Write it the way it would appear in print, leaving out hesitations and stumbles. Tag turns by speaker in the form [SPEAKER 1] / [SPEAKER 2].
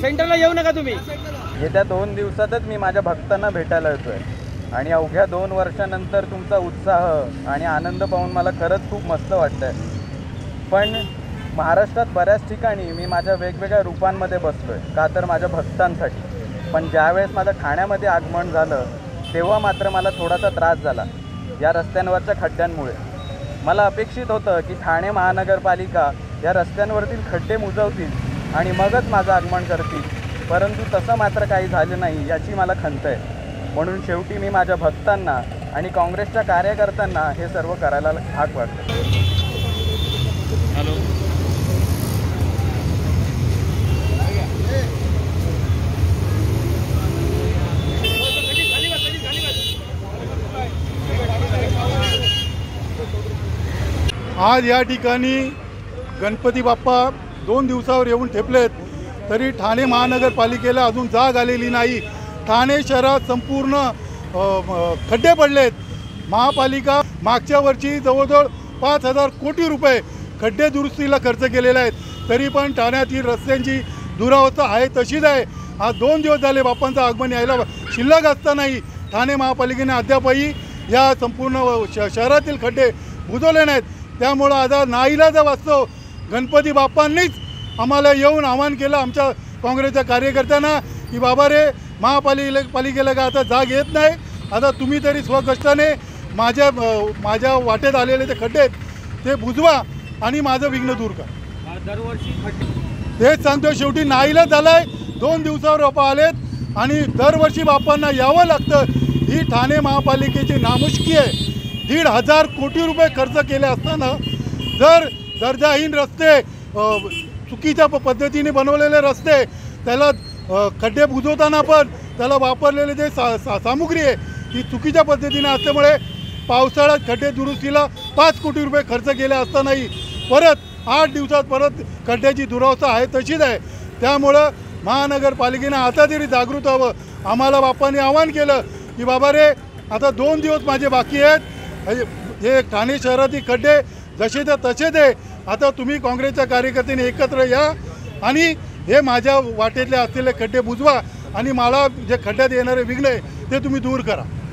[SPEAKER 1] सेंटरला येऊ नका तुम्ही।
[SPEAKER 2] येत्या 2 दिवसातच मी माझ्या भक्तांना भेटायला येतोय आणि अवघ्या 2 वर्षानंतर तुमचा उत्साह आणि आनंद पाहून मला खरंच खूप मस्त वाटतंय। पण महाराष्ट्रात बऱ्याच ठिकाणी मी माझ्या वेगवेगळ्या रूपांमध्ये बसलोय का तर माझ्या भक्तांसाठी। पण ज्यावेळेस माझं ठाण्यामध्ये आगमन झालं तेव्हा मात्र मला थोडासा त्रास झाला या रस्त्यांवरच्या खड्ड्यांमुळे। मला अपेक्षित होतं की ठाणे महानगरपालिका या रस्त्यांवरतील खड्डे मुजवतील आणि मगच माझं आगमन करतील, परंतु तसं मात्र काही झालं नाही याची मला खंत आहे। म्हणून शेवटी मी माझ्या भक्तांना आणि काँग्रेसच्या कार्यकर्त्यांना हे सर्व करायला भाग पाडतो।
[SPEAKER 3] आज या ठिकाणी गणपती बाप्पा 2 दिवसावर येऊन ठेपलेत, तरी ठाणे महानगरपालिकेला अजून जाग आलेली नाही। ठाणे शहरात संपूर्ण खड्डे पडलेत। महापालिका मागच्या वर्षी जवळजवळ 5,000 कोटी रुपये खड्डे दुरुस्तीला खर्च केलेले आहेत, तरी पण ठाण्यातील रस्त्यांची दुरावस्था आहे तशीच आहे। आज 2 दिवस झाले बाप्पांचं आगमन यायला शिल्लक असतानाही ठाणे महापालिकेने अद्यापही या संपूर्ण शहरातील खड्डे बुजवले नाहीत। त्यामुळं आता नाईलाजा वास्तव गणपती बाप्पांनीच आम्हाला येऊन आवाहन केलं आमच्या काँग्रेसच्या कार्यकर्त्यांना की बाबा रे, महापालिकेला का आता जाग येत नाही, आता तुम्ही तरी स्वकष्टाने माझ्या वाटेत आलेले ते खड्डे आहेत ते बुजवा आणि माझं विघ्न दूर करा।
[SPEAKER 1] दरवर्षी
[SPEAKER 3] तेच सांगतो, शेवटी नाईलाज झालाय। 2 दिवसावर बाप्पा आलेत आणि दरवर्षी बाप्पांना यावं लागतं। ही ठाणे महापालिकेची नामुष्की आहे। 1,500 कोटी रुपये खर्च केले असताना जर दर्जाहीन रस्ते, चुकीच्या पद्धतीने बनवलेले रस्ते, त्याला खड्डे बुजवताना पण त्याला वापरलेले जे सामुग्री आहे ती चुकीच्या पद्धतीने असल्यामुळे पावसाळ्यात खड्डे दुरुस्तीला 5 कोटी रुपये खर्च केले असतानाही परत 8 दिवसात परत खड्ड्याची दुरावस्था आहे तशीच आहे। त्यामुळं महानगरपालिकेने आता तरी जागृत व्हावं। आम्हाला बाप्पांनी आवाहन केलं की बाबा रे, आता 2 दिवस माझे बाकी आहेत, हे ठाणे शहरातील खड्डे जसे ते तसेच आहे। आता तुम्ही काँग्रेसच्या कार्यकर्त्यांनी एकत्र या आणि हे माझ्या वाटेतले असलेले खड्डे बुजवा आणि मला जे खड्ड्यात येणारे विघ्न आहे ते तुम्ही दूर करा।